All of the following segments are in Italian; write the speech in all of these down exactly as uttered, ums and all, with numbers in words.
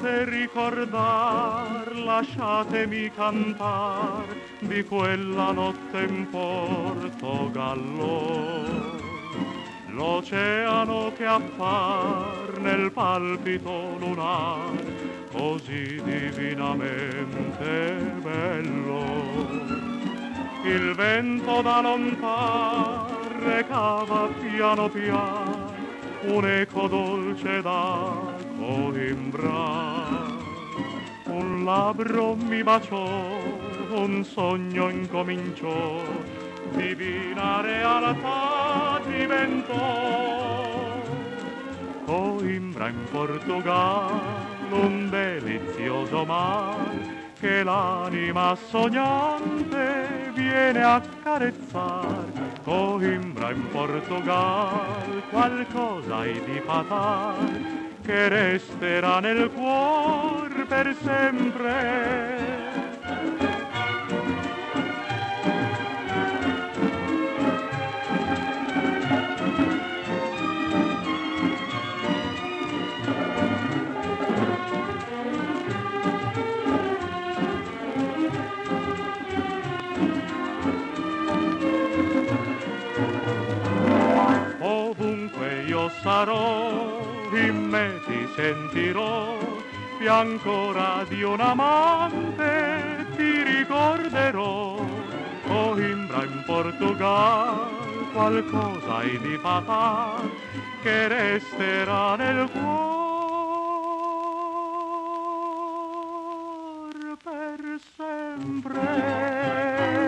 notte ricordar, lasciatemi cantar di quella notte in Portogallo. L'oceano che appar nel palpito lunar, così divinamente bello. Il vento da lontan recava piano piano un'eco dolce da coimbrar. Un labbro mi baciò, un sogno incominciò, divina realtà diventò. Coimbra in Portogallo, un delizioso mar che l'anima sognante viene a carezzar. Coimbra in Portogallo, qualcosa hai di fatal che resterà nel cuor per sempre. Ovunque io sarò, in me ti sentirò, più ancora di un amante ti ricorderò. Coimbra in Portogallo, qualcosa hai di fatal che resterà nel cuore per sempre.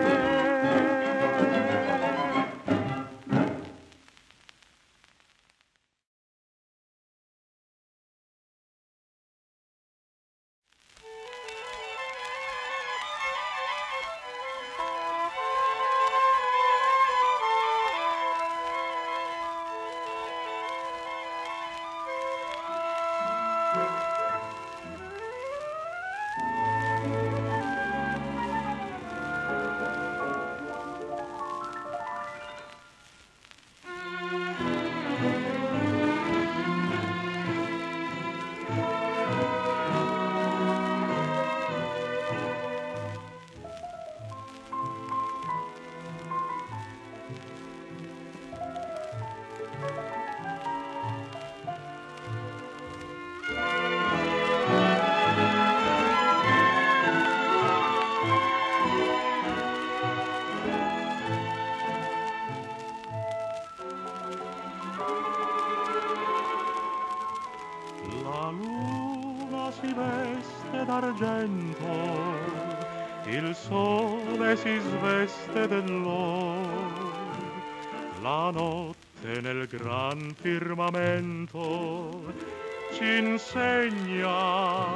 D'argento, il sole si sveste dell'oro, la notte nel gran firmamento ci insegna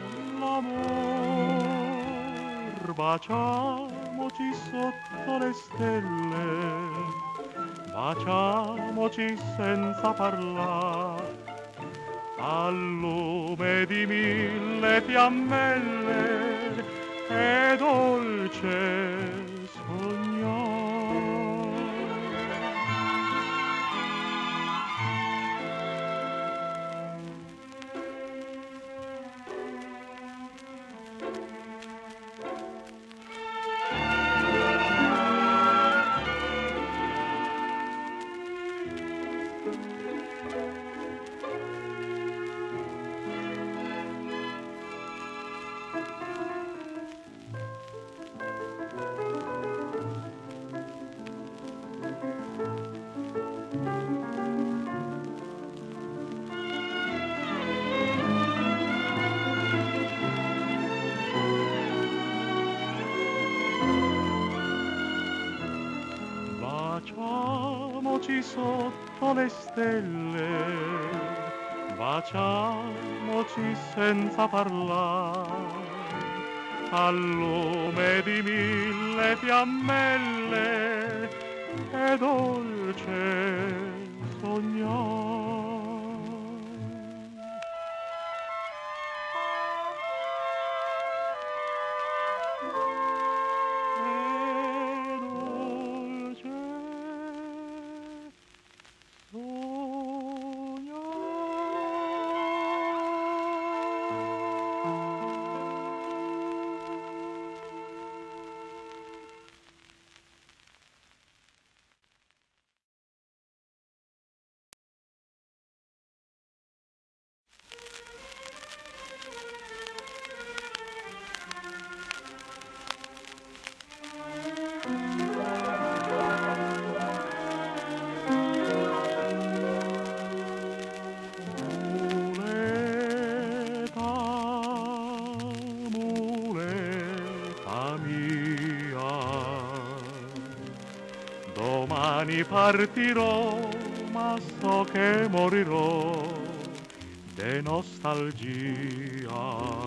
l'amor. Baciamoci sotto le stelle, baciamoci senza parlare, al lume di mille fiammelle è dolce sognare. Baciamoci sotto le stelle, baciamoci senza parlare, al lume di mille fiammelle è dolce sognare. È dolce sognare. mia. Domani partirò, ma so che morirò de nostalgia.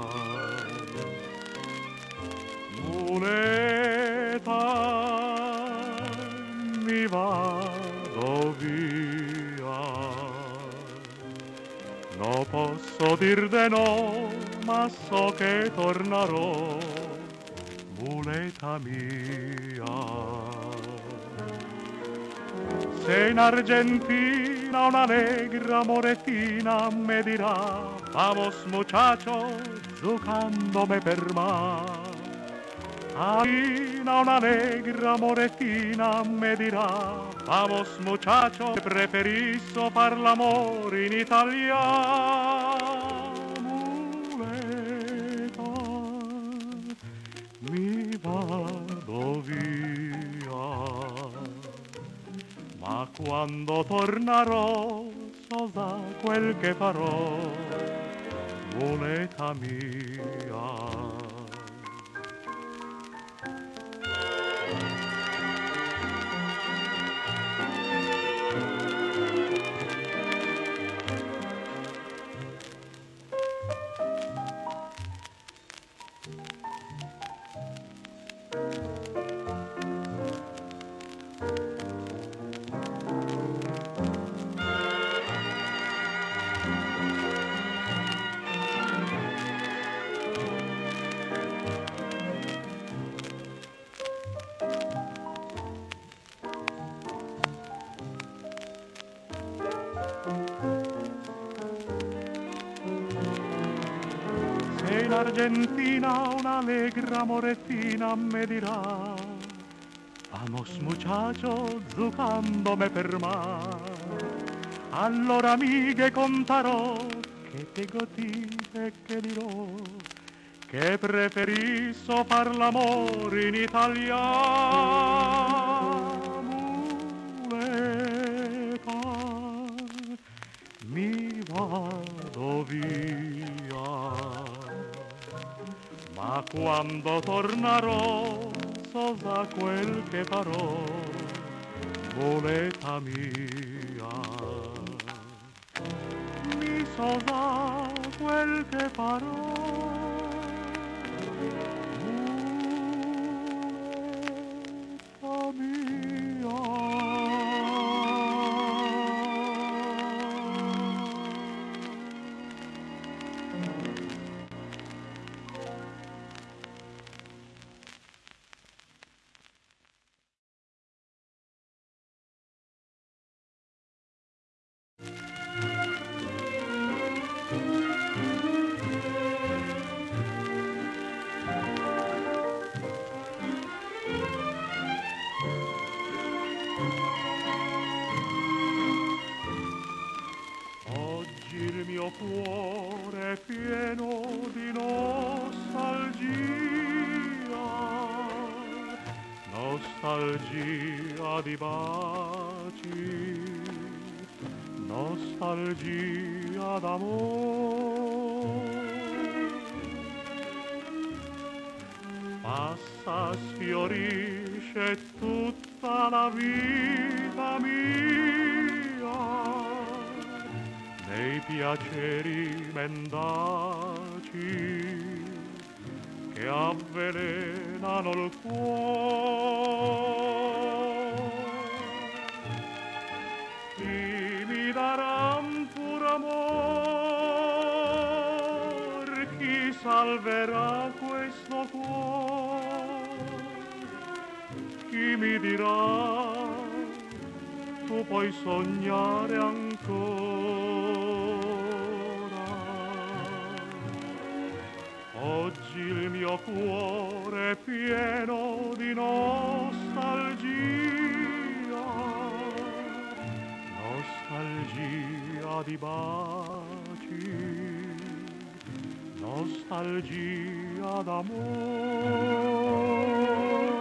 Muleta, mi vado via. Non posso dir de no, ma so che tornerò, muleta mia. Se in Argentina una negra moretina me dirá, vamos muchacho, giocándome per mar. Argentina una negra moretina me dirá, vamos muchacho, preferizo far l'amore in italiano. Muleta, mi vado via. Ma quando tornerò, so già quel che farò, muleta mia. In Argentina una negra moretina me dirá, vamos muchacho, giocándome per mar. Allora amiche contarò che te godite che dirò, che preferiso far l'amore in italiano. Muleta, mi vado via. Ma quando tornerò, so già quel che farò, muleta mia. Mi so già quel che farò, muleta mia. Il mio cuore è pieno di nostalgia, nostalgia di baci, nostalgia d'amore. Passa, sfiorisce tutta la vita mia, nei piaceri mendaci che avvelenano il cuore. Chi mi daran pur amor, chi salverà questo cuore, chi mi dirà tu puoi sognare ancora. Oggi il mio cuore è pieno di nostalgia, nostalgia di baci, nostalgia d'amore.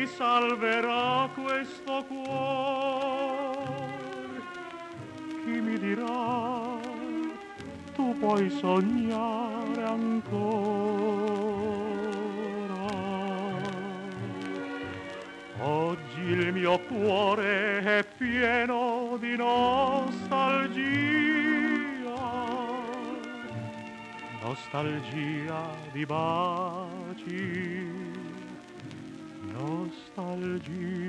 mi salverà questo cuore. Chi mi dirà, tu puoi sognare ancora. Oggi il mio cuore è pieno di nostalgia, nostalgia di baci, nostalgia